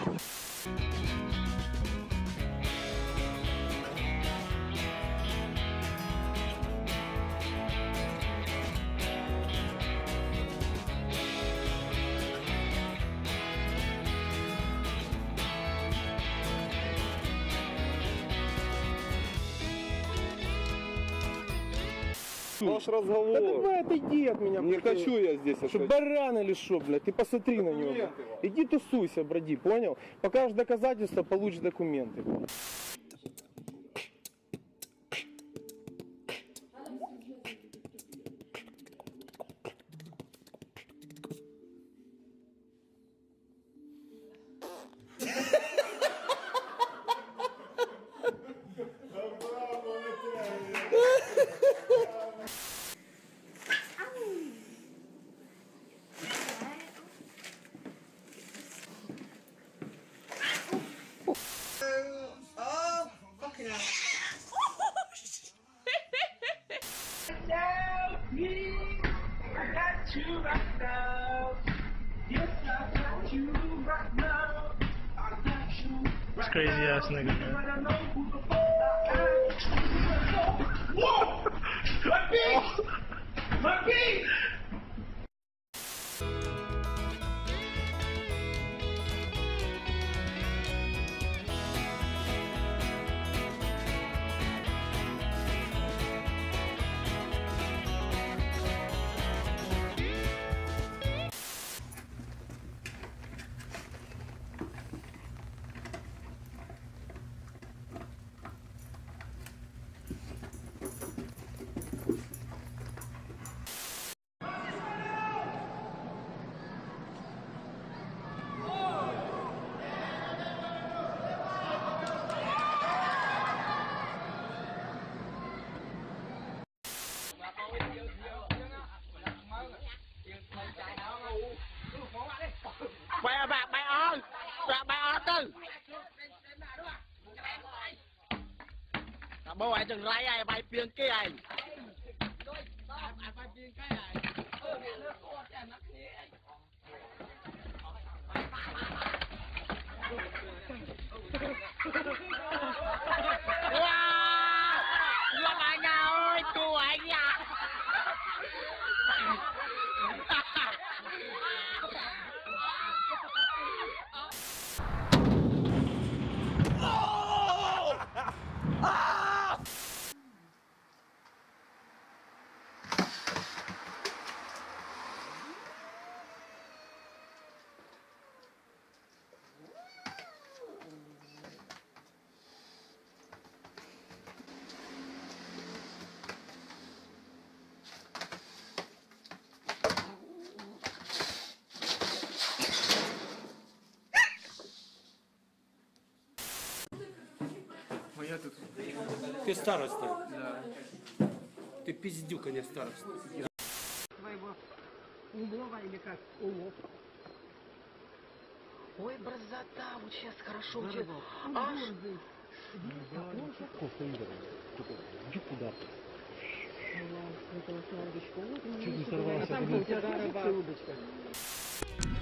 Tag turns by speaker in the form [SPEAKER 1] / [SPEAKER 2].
[SPEAKER 1] Ваш разговор.
[SPEAKER 2] Да давай отойди от меня.
[SPEAKER 1] Не хочу я здесь.
[SPEAKER 2] Что, баран или что, блядь? Ты посмотри на него. Иди тусуйся, броди, понял? Покажешь доказательства, получишь документы.
[SPEAKER 3] It's crazy ass nigga, man.
[SPEAKER 4] Whoa! My feet!
[SPEAKER 5] bố ai chừng rai ai bay piêng kia ai wow Lâm anh ơi cô anh à
[SPEAKER 6] Моя тут.
[SPEAKER 7] Ты староста? Да. Ты пиздюк, а не староста.
[SPEAKER 8] Твоего улова или как? Улов. Ой, борзота, вот сейчас хорошо.
[SPEAKER 7] Иди куда?
[SPEAKER 8] А там у тебя удочка.